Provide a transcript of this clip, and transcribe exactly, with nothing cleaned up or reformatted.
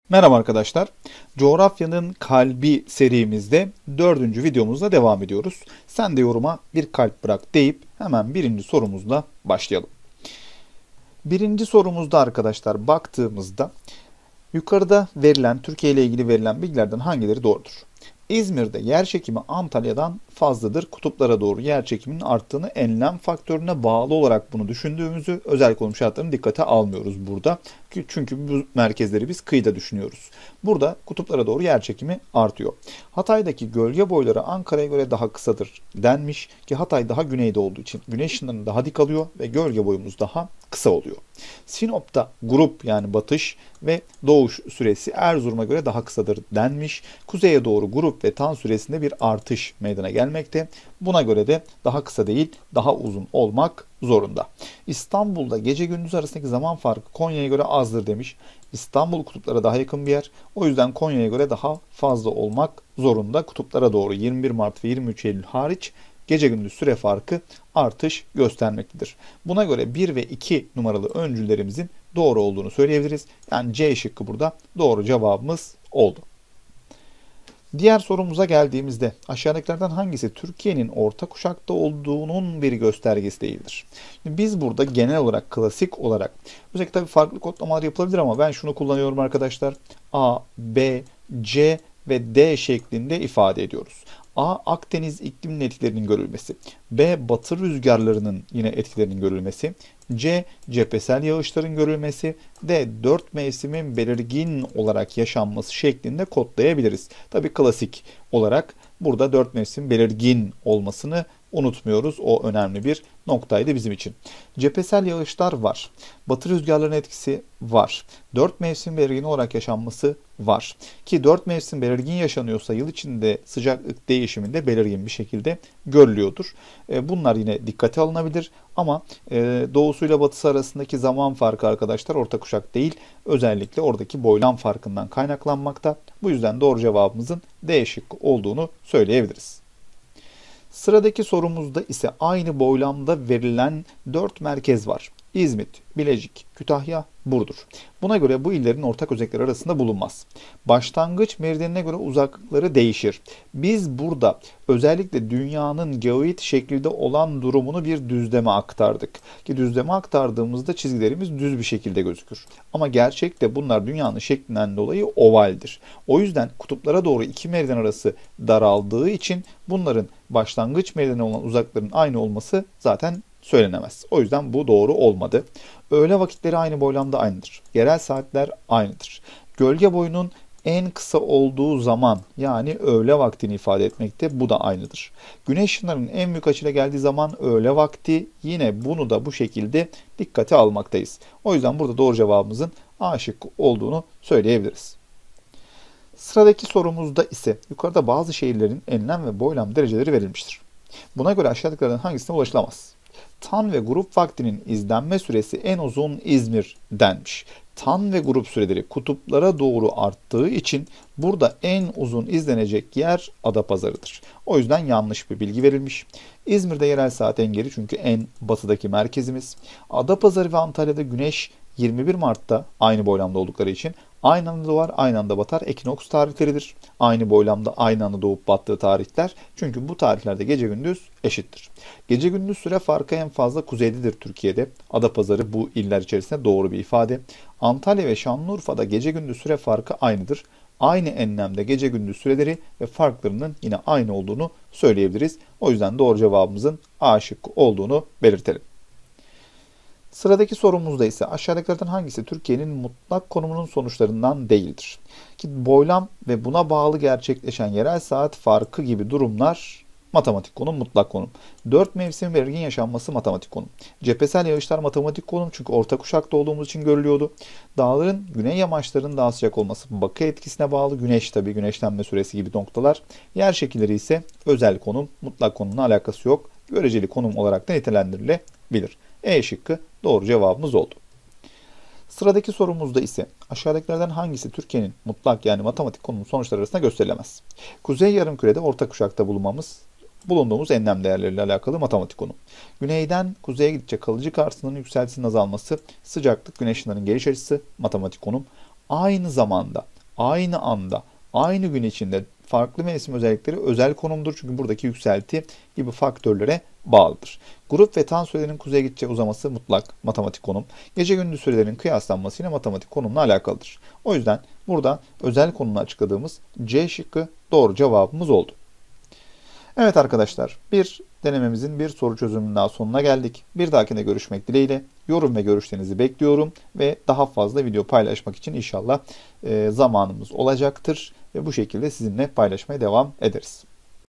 Merhaba arkadaşlar. Coğrafyanın Kalbi serimizde dördüncü videomuzla devam ediyoruz. Sen de yoruma bir kalp bırak deyip hemen birinci sorumuzla başlayalım. Birinci sorumuzda arkadaşlar baktığımızda yukarıda verilen, Türkiye ile ilgili verilen bilgilerden hangileri doğrudur? İzmir'de yerçekimi Antalya'dan fazladır. Kutuplara doğru yerçekiminin arttığını enlem faktörüne bağlı olarak bunu düşündüğümüzü özel konum şartlarını dikkate almıyoruz burada. Çünkü bu merkezleri biz kıyıda düşünüyoruz. Burada kutuplara doğru yerçekimi artıyor. Hatay'daki gölge boyları Ankara'ya göre daha kısadır denmiş ki Hatay daha güneyde olduğu için güneş ışınlarını daha dik alıyor ve gölge boyumuz daha kısa oluyor. Sinop'ta grup yani batış ve doğuş süresi Erzurum'a göre daha kısadır denmiş. Kuzeye doğru grup ve tan süresinde bir artış meydana gelmekte. Buna göre de daha kısa değil, daha uzun olmak zorunda. İstanbul'da gece gündüz arasındaki zaman farkı Konya'ya göre azdır demiş. İstanbul kutuplara daha yakın bir yer. O yüzden Konya'ya göre daha fazla olmak zorunda. Kutuplara doğru yirmi bir Mart ve yirmi üç Eylül hariç gece gündüz süre farkı artış göstermektedir. Buna göre bir ve iki numaralı öncüllerimizin doğru olduğunu söyleyebiliriz. Yani C şıkkı burada doğru cevabımız oldu. Diğer sorumuza geldiğimizde aşağıdakilerden hangisi Türkiye'nin orta kuşakta olduğunun bir göstergesi değildir? Şimdi biz burada genel olarak klasik olarak özellikle tabii farklı kodlamalar yapılabilir ama ben şunu kullanıyorum arkadaşlar. A, B, C ve D şeklinde ifade ediyoruz. A. Akdeniz ikliminin etkilerinin görülmesi. B. Batı rüzgarlarının yine etkilerinin görülmesi. C. Cephesel yağışların görülmesi. D. Dört mevsimin belirgin olarak yaşanması şeklinde kodlayabiliriz. Tabii klasik olarak burada dört mevsim belirgin olmasını unutmuyoruz. O önemli bir noktaydı bizim için. Cephesel yağışlar var. Batı rüzgarlarının etkisi var. Dört mevsim belirgin olarak yaşanması var. Ki dört mevsim belirgin yaşanıyorsa yıl içinde sıcaklık değişiminde belirgin bir şekilde görülüyordur. Bunlar yine dikkate alınabilir ama doğusuyla batısı arasındaki zaman farkı arkadaşlar orta kuşak değil. Özellikle oradaki boylam farkından kaynaklanmakta. Bu yüzden doğru cevabımızın D şıkkı olduğunu söyleyebiliriz. Sıradaki sorumuzda ise aynı boylamda verilen dört merkez var. İzmit, Bilecik, Kütahya, Burdur. Buna göre bu illerin ortak özellikleri arasında bulunmaz. Başlangıç meridyenine göre uzaklıkları değişir. Biz burada özellikle dünyanın geoid şeklinde olan durumunu bir düzleme aktardık. Ki düzleme aktardığımızda çizgilerimiz düz bir şekilde gözükür. Ama gerçekte bunlar dünyanın şeklinden dolayı ovaldir. O yüzden kutuplara doğru iki meridyen arası daraldığı için bunların başlangıç meridyene olan uzaklıkların aynı olması zaten söylenemez. O yüzden bu doğru olmadı. Öğle vakitleri aynı boylamda aynıdır. Yerel saatler aynıdır. Gölge boyunun en kısa olduğu zaman yani öğle vaktini ifade etmekte. Bu da aynıdır. Güneş ışınlarının en büyük açıyla geldiği zaman öğle vakti, yine bunu da bu şekilde dikkate almaktayız. O yüzden burada doğru cevabımızın A şıkkı olduğunu söyleyebiliriz. Sıradaki sorumuzda ise yukarıda bazı şehirlerin enlem ve boylam dereceleri verilmiştir. Buna göre aşağıdakilerden hangisine ulaşılamaz? Tan ve grup vaktinin izlenme süresi en uzun İzmir denmiş. Tan ve grup süreleri kutuplara doğru arttığı için burada en uzun izlenecek yer Adapazarı'dır. O yüzden yanlış bir bilgi verilmiş. İzmir'de yerel saat en geri çünkü en batıdaki merkezimiz. Adapazarı ve Antalya'da güneş yirmi bir Mart'ta aynı boylamda oldukları için aynı anda doğar, aynı anda batar. Ekinoks tarihleridir. Aynı boylamda aynı anda doğup battığı tarihler. Çünkü bu tarihlerde gece gündüz eşittir. Gece gündüz süre farkı en fazla kuzeydedir Türkiye'de. Adapazarı bu iller içerisinde doğru bir ifade. Antalya ve Şanlıurfa'da gece gündüz süre farkı aynıdır. Aynı enlemde gece gündüz süreleri ve farklarının yine aynı olduğunu söyleyebiliriz. O yüzden doğru cevabımızın A şıkkı olduğunu belirtelim. Sıradaki sorumuzda ise aşağıdakilerden hangisi Türkiye'nin mutlak konumunun sonuçlarından değildir? Ki boylam ve buna bağlı gerçekleşen yerel saat farkı gibi durumlar matematik konum, mutlak konum. Dört mevsimin belirgin yaşanması matematik konum. Cephesel yağışlar matematik konum çünkü orta kuşakta olduğumuz için görülüyordu. Dağların güney yamaçlarının daha sıcak olması bakı etkisine bağlı. Güneş tabii güneşlenme süresi gibi noktalar. Yer şekilleri ise özel konum, mutlak konumla alakası yok. Göreceli konum olarak da nitelendirilebilir. E şıkkı doğru cevabımız oldu. Sıradaki sorumuzda ise aşağıdakilerden hangisi Türkiye'nin mutlak yani matematik konumunun sonuçları arasında gösterilemez? Kuzey yarımkürede orta kuşakta bulunmamız bulunduğumuz enlem değerleriyle alakalı matematik konum. Güneyden kuzeye gidince kalıcı karşısının yükseltisinin azalması, sıcaklık, güneş ışınlarının geliş açısı matematik konum. Aynı zamanda aynı anda, aynı gün içinde farklı mevsim özellikleri özel konumdur. Çünkü buradaki yükselti gibi faktörlere bağlıdır. Grup ve tan sürelerinin kuzeye gideceği uzaması mutlak matematik konum. Gece gündüz sürelerin kıyaslanması yine matematik konumla alakalıdır. O yüzden burada özel konumla açıkladığımız C şıkkı doğru cevabımız oldu. Evet arkadaşlar, bir denememizin bir soru çözümünün daha sonuna geldik. Bir dahakine görüşmek dileğiyle. Yorum ve görüşlerinizi bekliyorum ve daha fazla video paylaşmak için inşallah e, zamanımız olacaktır ve bu şekilde sizinle paylaşmaya devam ederiz.